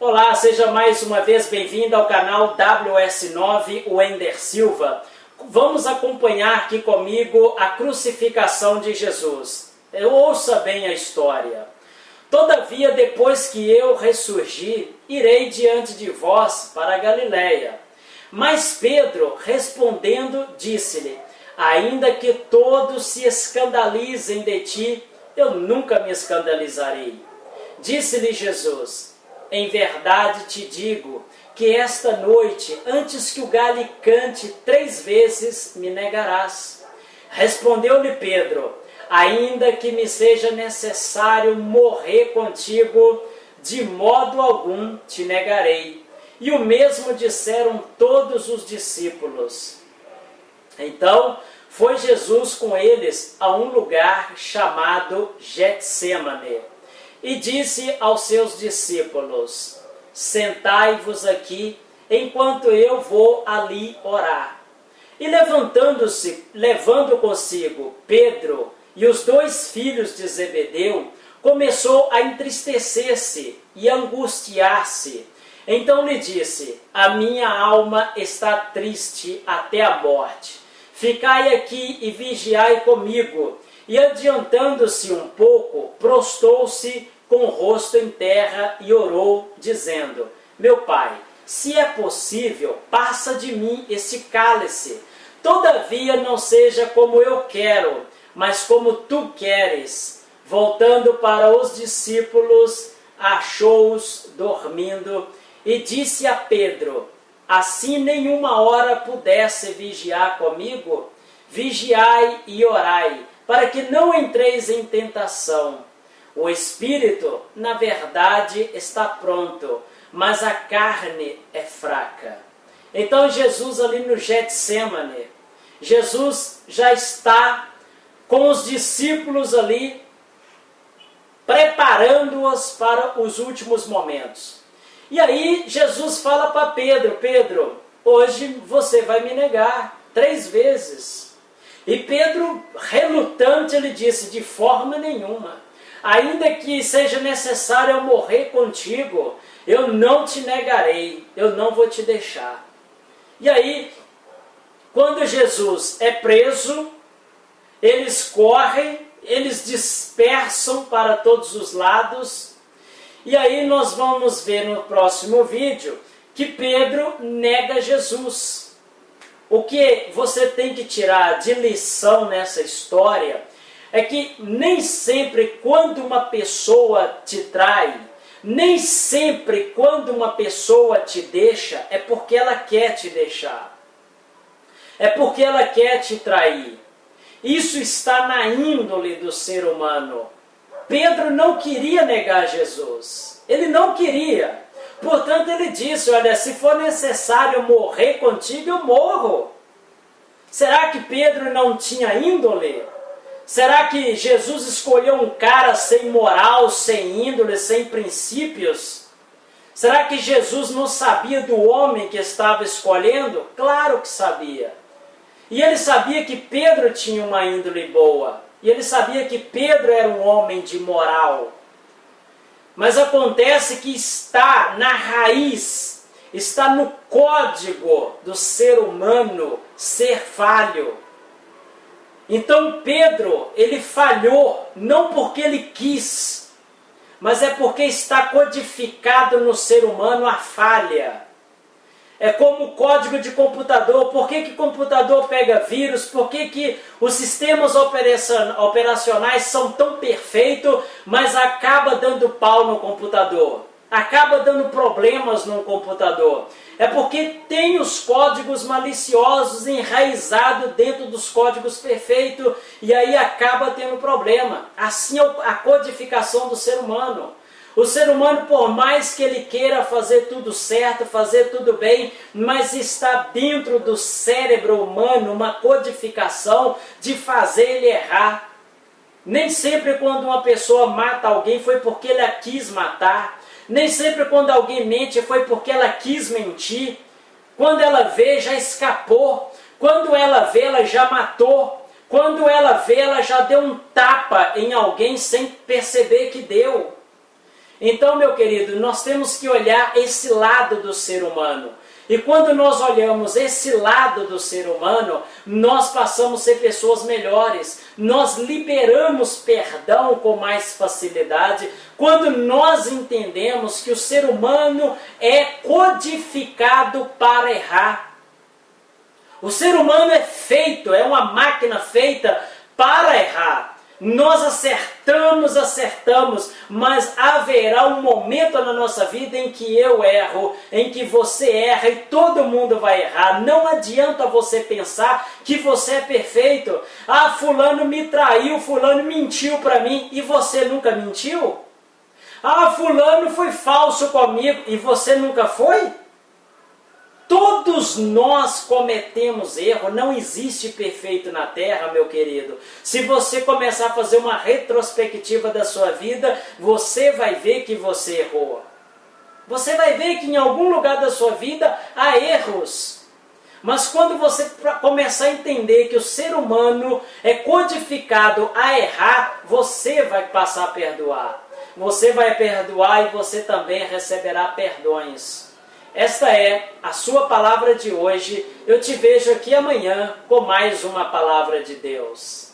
Olá, seja mais uma vez bem-vindo ao canal WS9 Wender Silva. Vamos acompanhar aqui comigo a crucificação de Jesus. Ouça bem a história. Todavia, depois que eu ressurgir, irei diante de vós para a Galiléia. Mas Pedro, respondendo, disse-lhe: ainda que todos se escandalizem de ti, eu nunca me escandalizarei. Disse-lhe Jesus: em verdade te digo que esta noite, antes que o galho cante 3 vezes, me negarás. Respondeu-lhe Pedro: ainda que me seja necessário morrer contigo, de modo algum te negarei. E o mesmo disseram todos os discípulos. Então foi Jesus com eles a um lugar chamado Getsêmane e disse aos seus discípulos: sentai-vos aqui, enquanto eu vou ali orar. E levantando-se, levando consigo Pedro e os 2 filhos de Zebedeu, começou a entristecer-se e angustiar-se. Então lhe disse: a minha alma está triste até a morte. Ficai aqui e vigiai comigo. E adiantando-se um pouco, prostou-se com o rosto em terra e orou, dizendo: meu pai, se é possível, passa de mim esse cálice. Todavia não seja como eu quero, mas como tu queres. Voltando para os discípulos, achou-os dormindo e disse a Pedro: assim nenhuma hora pudesse vigiar comigo? Vigiai e orai, para que não entreis em tentação. O espírito, na verdade, está pronto, mas a carne é fraca. Então Jesus ali no Getsêmane, Jesus já está com os discípulos ali, preparando-os para os últimos momentos. E aí Jesus fala para Pedro: Pedro, hoje você vai me negar 3 vezes. E Pedro, relutante, ele disse: de forma nenhuma. Ainda que seja necessário eu morrer contigo, eu não te negarei, eu não vou te deixar. E aí, quando Jesus é preso, eles correm, eles dispersam para todos os lados. E aí nós vamos ver no próximo vídeo que Pedro nega Jesus. O que você tem que tirar de lição nessa história é que nem sempre quando uma pessoa te trai, nem sempre quando uma pessoa te deixa, é porque ela quer te deixar. É porque ela quer te trair. Isso está na índole do ser humano. Pedro não queria negar Jesus. Ele não queria. Portanto, ele disse: olha, se for necessário morrer contigo, eu morro. Será que Pedro não tinha índole? Será que Jesus escolheu um cara sem moral, sem índole, sem princípios? Será que Jesus não sabia do homem que estava escolhendo? Claro que sabia. E ele sabia que Pedro tinha uma índole boa. E ele sabia que Pedro era um homem de moral. Mas acontece que está na raiz, está no código do ser humano ser falho. Então Pedro, ele falhou, não porque ele quis, mas é porque está codificado no ser humano a falha. É como o código de computador. Por que o computador pega vírus? Por que os sistemas operacionais são tão perfeitos, mas acaba dando pau no computador? Acaba dando problemas no computador. É porque tem os códigos maliciosos enraizados dentro dos códigos perfeitos e aí acaba tendo problema. Assim é a codificação do ser humano. O ser humano, por mais que ele queira fazer tudo certo, fazer tudo bem, mas está dentro do cérebro humano uma codificação de fazer ele errar. Nem sempre quando uma pessoa mata alguém foi porque ela quis matar. Nem sempre quando alguém mente foi porque ela quis mentir. Quando ela vê, já escapou. Quando ela vê, ela já matou. Quando ela vê, ela já deu um tapa em alguém sem perceber que deu. Então, meu querido, nós temos que olhar esse lado do ser humano. E quando nós olhamos esse lado do ser humano, nós passamos a ser pessoas melhores. Nós liberamos perdão com mais facilidade quando nós entendemos que o ser humano é codificado para errar. O ser humano é feito, é uma máquina feita para errar. Nós acertamos, mas haverá um momento na nossa vida em que eu erro, em que você erra e todo mundo vai errar. Não adianta você pensar que você é perfeito. Ah, fulano me traiu, fulano mentiu para mim e você nunca mentiu? Ah, fulano foi falso comigo e você nunca foi? Todos nós cometemos erro, não existe perfeito na terra, meu querido. Se você começar a fazer uma retrospectiva da sua vida, você vai ver que você errou. Você vai ver que em algum lugar da sua vida há erros. Mas quando você começar a entender que o ser humano é codificado a errar, você vai passar a perdoar. Você vai perdoar e você também receberá perdões. Esta é a sua palavra de hoje. Eu te vejo aqui amanhã com mais uma palavra de Deus.